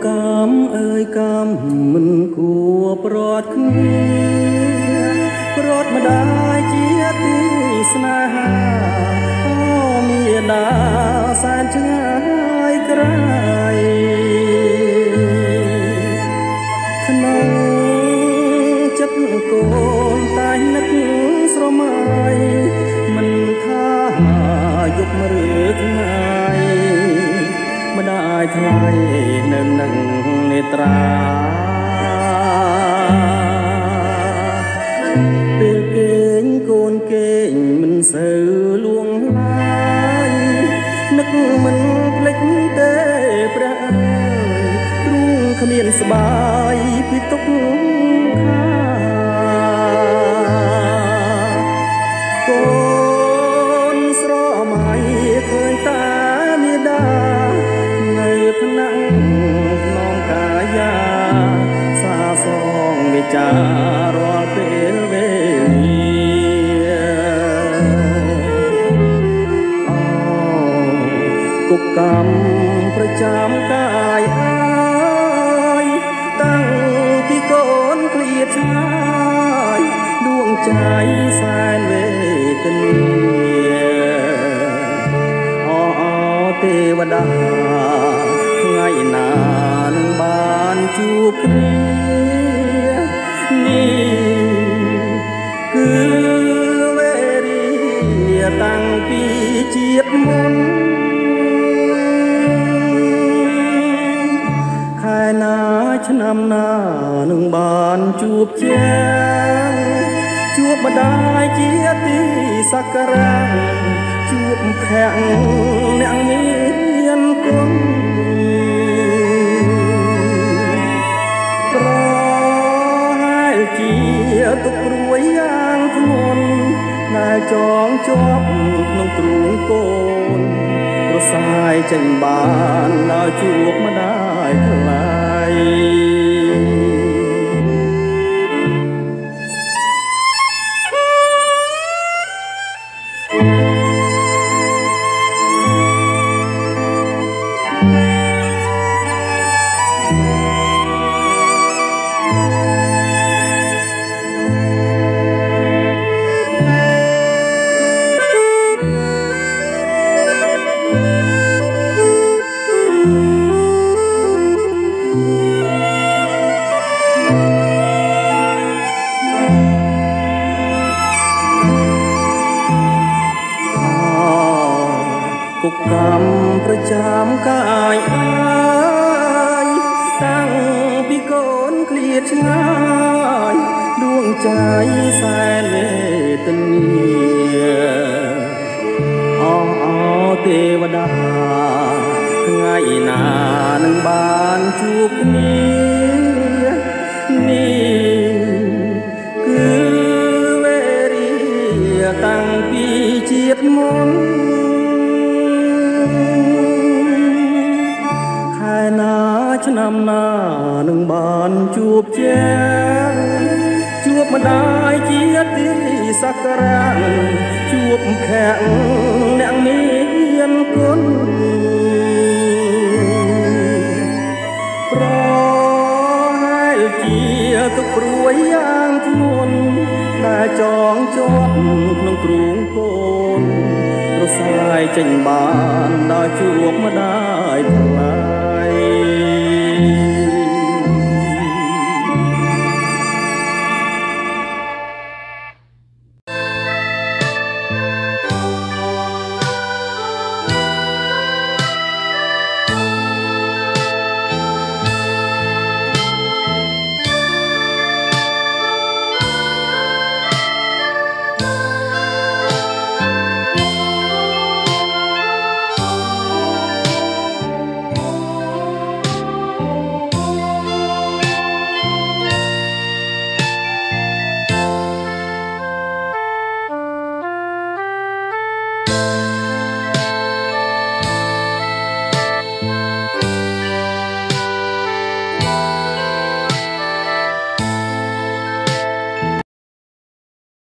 កំអើយកំមិនគួរប្រត់គ្នាប្រត់ម្ដាយជាទីស្នេហាអូមានដាសែនឆ្ងាយក្រៃក្នុងចិត្តកូនតែនឹកស្រមៃមិនថាយប់ឬថ្ងៃម្ដាយថ្លៃនៅនឹងនេត្រាពេលគេងកូនគេងមិនសូវលួងឡាយនឹកមិនភ្លេចទេព្រះអើយទ្រូងគ្មានស្បាយពីទុកខាកូនស្រមៃឃើញតាមាតានៅថ្នាក់ក្នុងកាយាសាសងវិចារាល់ពេលវេលាអូគុកកម្មប្រចាំកាយអើយតាំងពីកូនឃ្លាតឆ្ងាយដួងใจសែនវេទនាទេវតាថ្ងៃណានឹងបានជួបគ្នានេះគឺវេរីតាំងពីជាតិមុនខែណាឆ្នាំណានឹងបានជួបជាជួបម្ដាយជាទីសក្ការៈជួបភ័ក្រអ្នកមានគុណប្រហែលជាទុកព្រួយយ៉ាងធ្ងន់ដែលចងជាប់ក្នុងទ្រូងកូនប្រសាយចេញបានដល់ជួបម្ដាយថ្លៃគុកកម្មប្រចាំកាយអើយតាំងពីកូនឃ្លាតឆ្ងាយដួងใจសែនវេទនាអទេវតាថ្ងៃណានឹងបានជួបគ្នានេះគឺវេរីតាំងពីជាតិមុនឆ្នាំណានឹងបានជួបជាជួបម្ដាយជាទីសក្ការៈជួបភ័ក្រអ្នកមានគុណប្រហែលជាទុកព្រួយយ៉ាងធ្ងន់ដែលចងជាប់ក្នុងទ្រូងកូនប្រសាយចេញបានដល់ជួបម្ដាយថ្លៃ